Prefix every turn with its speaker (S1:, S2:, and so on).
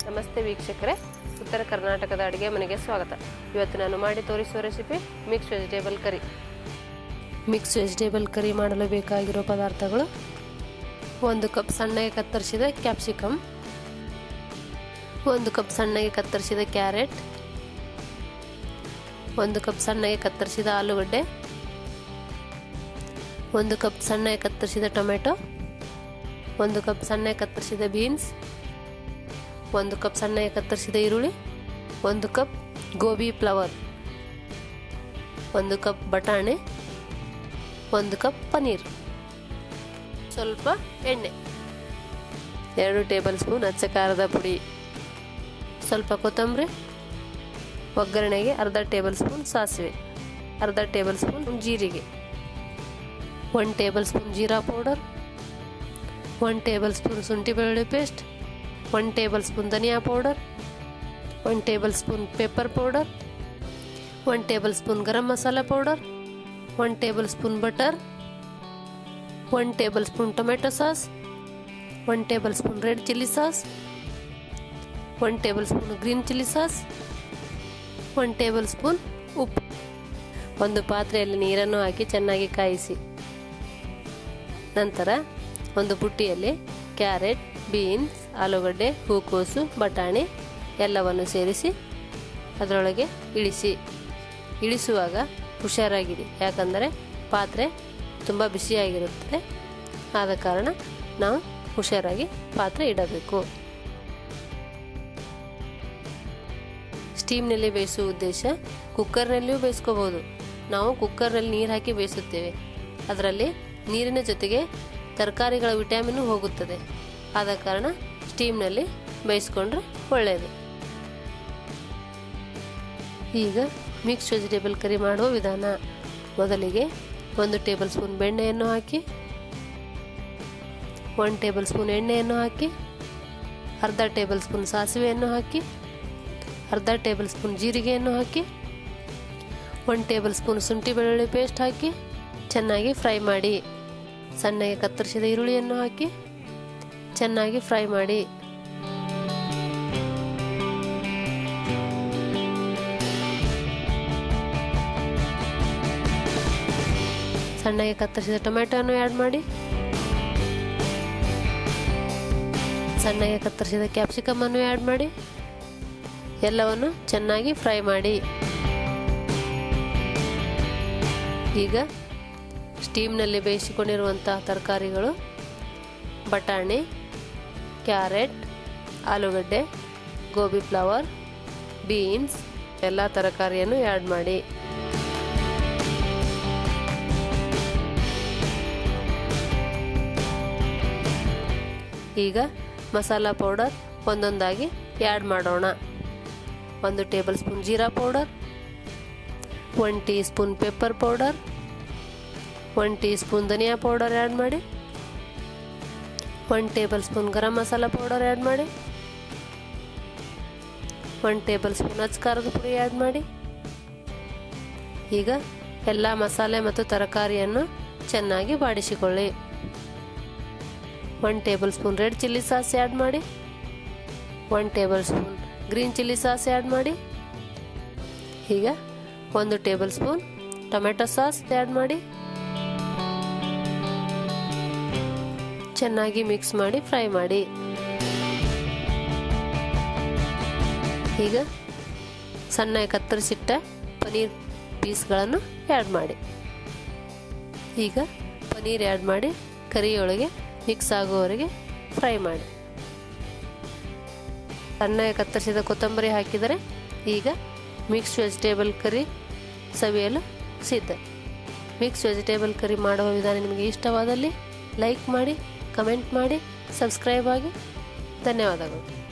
S1: ನಮಸ್ತೆ ವೀಕ್ಷಕರೇ, ಉತ್ತರ ಕರ್ನಾಟಕದ ಅಡುಗೆ ಮನೆಗೆ ಸ್ವಾಗತ. ಇವತ್ತು ನಾನು ಮಾಡಿ ತೋರಿಸುವ recipe mix vegetable curry. Mix vegetable curry ಮಾಡಲು ಬೇಕಾಗಿರೋ ಪದಾರ್ಥಗಳು: 1 ಕಪ್ ಸಣ್ಣಗೆ ಕತ್ತರಿಸಿದ ಕ್ಯಾಪ್ಸಿಕಮ್, 1 ಕಪ್ ಸಣ್ಣಗೆ ಕತ್ತರಿಸಿದ ಕ್ಯಾರೆಟ್, 1 ಕಪ್ ಸಣ್ಣಗೆ ಕತ್ತರಿಸಿದ ಆಲೂಗಡ್ಡೆ, 1 ಕಪ್ ಸಣ್ಣಗೆ ಕತ್ತರಿಸಿದ ಟೊಮೆಟೊ, 1 ಕಪ್ ಸಣ್ಣಗೆ ಕತ್ತರಿಸಿದ ಬೀನ್ಸ್, 1 ಕಪ್ ಸಣ್ಣಗೆ ಕತ್ತರಿಸಿದ ಈರುಳ್ಳಿ, 1 ಕಪ್ ಗೋಬಿ ಫ್ಲವರ್, 1 ಕಪ್ ಬಟಾಣೆ, 1 ಕಪ್ ಪನ್ನೀರ್, ಸ್ವಲ್ಪ ಎಣ್ಣೆ, 2 ಟೇಬಲ್ ಸ್ಪೂನ್ ಅಚ್ಚ ಖಾರದ ಪುಡಿ, ಸ್ವಲ್ಪ ಕೊತ್ತಂಬರಿ, ಒಗ್ಗರಣೆಗೆ ಅರ್ಧ ಟೇಬಲ್ ಸ್ಪೂನ್ ಸಾಸಿವೆ, ಅರ್ಧ ಟೇಬಲ್ ಸ್ಪೂನ್ ಜೀರಿಗೆ, 1 tablespoon jeera powder, 1 tablespoon ಶುಂಠಿ ಬೆಳ್ಳುಳ್ಳಿ paste, 1 tablespoon dhania powder, 1 tablespoon pepper powder, 1 tablespoon garam masala powder, 1 tablespoon butter, 1 tablespoon tomato sauce, 1 tablespoon red chilli sauce, 1 tablespoon green chilli sauce, 1 tablespoon ಉಪ್ಪು. ಒಂದು ಪಾತ್ರೆಯಲ್ಲಿ ನೀರನ್ನು ಹಾಕಿ ಚೆನ್ನಾಗಿ ಕಾಯಿಸಿ. ನಂತರ ಒಂದು ಬುಟ್ಟಿಯಲ್ಲಿ ಕ್ಯಾರೆಟ್, ಬೀನ್ಸ್, ಆಲೂಗಡ್ಡೆ, ಹೂಕೋಸು, ಬಟಾಣಿ ಎಲ್ಲವನ್ನು ಸೇರಿಸಿ ಅದರೊಳಗೆ ಇಳಿಸಿ. ಇಳಿಸುವಾಗ ಹುಷಾರಾಗಿರಿ, ಯಾಕಂದರೆ ಪಾತ್ರೆ ತುಂಬ ಬಿಸಿಯಾಗಿರುತ್ತದೆ. ಆದ ಕಾರಣ ನಾವು ಹುಷಾರಾಗಿ ಪಾತ್ರೆ ಇಡಬೇಕು. ಸ್ಟೀಮ್ನಲ್ಲಿ ಬೇಯಿಸುವ ಉದ್ದೇಶ ಕುಕ್ಕರ್ನಲ್ಲಿಯೂ ಬೇಯಿಸ್ಕೋಬೋದು. ನಾವು ಕುಕ್ಕರ್ನಲ್ಲಿ ನೀರು ಹಾಕಿ ಬೇಯಿಸುತ್ತೇವೆ. ಅದರಲ್ಲಿ ನೀರಿನ ಜೊತೆಗೆ ತರಕಾರಿಗಳ ವಿಟಮಿನ್ ಹೋಗುತ್ತದೆ. ಆದ ಕಾರಣ ಸ್ಟೀಮ್ನಲ್ಲಿ ಬೇಯಿಸ್ಕೊಂಡ್ರೆ ಒಳ್ಳೆಯದು. ಈಗ ಮಿಕ್ಸ್ ವೆಜಿಟೇಬಲ್ ಕರಿ ಮಾಡುವ ವಿಧಾನ: ಮೊದಲಿಗೆ 1 ಟೇಬಲ್ ಸ್ಪೂನ್ ಬೆಣ್ಣೆಯನ್ನು ಹಾಕಿ, 1 ಟೇಬಲ್ ಸ್ಪೂನ್ ಎಣ್ಣೆಯನ್ನು ಹಾಕಿ, ಅರ್ಧ ಟೇಬಲ್ ಸ್ಪೂನ್ ಸಾಸಿವೆಯನ್ನು ಹಾಕಿ, ಅರ್ಧ ಟೇಬಲ್ ಸ್ಪೂನ್ ಜೀರಿಗೆಯನ್ನು ಹಾಕಿ, 1 ಟೇಬಲ್ ಸ್ಪೂನ್ ಶುಂಠಿ ಬೆಳ್ಳುಳ್ಳಿ ಪೇಸ್ಟ್ ಹಾಕಿ ಚೆನ್ನಾಗಿ ಫ್ರೈ ಮಾಡಿ. ಸಣ್ಣಗೆ ಕತ್ತರಿಸಿದ ಈರುಳ್ಳಿಯನ್ನು ಹಾಕಿ ಚೆನ್ನಾಗಿ ಫ್ರೈ ಮಾಡಿ. ಸಣ್ಣಗೆ ಕತ್ತರಿಸಿದ ಟೊಮೆಟೊವನ್ನು ಆ್ಯಡ್ ಮಾಡಿ. ಸಣ್ಣಗೆ ಕತ್ತರಿಸಿದ ಕ್ಯಾಪ್ಸಿಕಮ್ ಅನ್ನು ಆ್ಯಡ್ ಮಾಡಿ. ಎಲ್ಲವನ್ನು ಚೆನ್ನಾಗಿ ಫ್ರೈ ಮಾಡಿ. ಈಗ ಸ್ಟೀಮ್ನಲ್ಲಿ ಬೇಯಿಸಿಕೊಂಡಿರುವಂತಹ ತರಕಾರಿಗಳು: ಬಟಾಣಿ, ಕ್ಯಾರೆಟ್, ಆಲೂಗಡ್ಡೆ, ಗೋಬಿ ಫ್ಲವರ್, ಬೀನ್ಸ್ ಎಲ್ಲ ತರಕಾರಿಯನ್ನು ಆ್ಯಡ್ ಮಾಡಿ. ಈಗ ಮಸಾಲ ಪೌಡರ್ ಒಂದೊಂದಾಗಿ ಆ್ಯಡ್ ಮಾಡೋಣ. 1 tablespoon jeera powder, 1 teaspoon pepper powder, 1 teaspoon dhania powder add ಮಾಡಿ. 1 tablespoon garam masala powder add ಮಾಡಿ. 1 ಟೇಬಲ್ ಸ್ಪೂನ್ ಅಚ್ಚ ಖಾರದ ಪುಡಿ ಆ್ಯಡ್ ಮಾಡಿ. ಈಗ ಎಲ್ಲ ಮಸಾಲೆ ಮತ್ತು ತರಕಾರಿಯನ್ನು ಚೆನ್ನಾಗಿ ಬಾಡಿಸಿಕೊಳ್ಳಿ. 1 tablespoon red chilli sauce add ಮಾಡಿ. 1 tablespoon green chilli sauce add ಮಾಡಿ. ಈಗ 1 tablespoon tomato sauce add ಮಾಡಿ. ಚೆನ್ನಾಗಿ ಮಿಕ್ಸ್ ಮಾಡಿ ಫ್ರೈ ಮಾಡಿ. ಈಗ ಸಣ್ಣಗೆ ಕತ್ತರಿಸಿಟ್ಟ ಪನ್ನೀರ್ ಪೀಸ್ಗಳನ್ನು ಆ್ಯಡ್ ಮಾಡಿ. ಈಗ ಪನ್ನೀರ್ ಆ್ಯಡ್ ಮಾಡಿ ಕರಿಯೊಳಗೆ ಮಿಕ್ಸ್ ಆಗುವವರೆಗೆ ಫ್ರೈ ಮಾಡಿ. ಸಣ್ಣಗೆ ಕತ್ತರಿಸಿದ ಕೊತ್ತಂಬರಿ ಹಾಕಿದರೆ ಈಗ ಮಿಕ್ಸ್ ವೆಜಿಟೇಬಲ್ ಕರಿ ಸವಿಯಲು ಸಿದ್ಧ. ಮಿಕ್ಸ್ ವೆಜಿಟೇಬಲ್ ಕರಿ ಮಾಡುವ ವಿಧಾನ ನಿಮಗೆ ಇಷ್ಟವಾದಲ್ಲಿ ಲೈಕ್ ಮಾಡಿ, ಕಮೆಂಟ್ ಮಾಡಿ, ಸಬ್ಸ್ಕ್ರೈಬ್ ಆಗಿ. ಧನ್ಯವಾದಗಳು.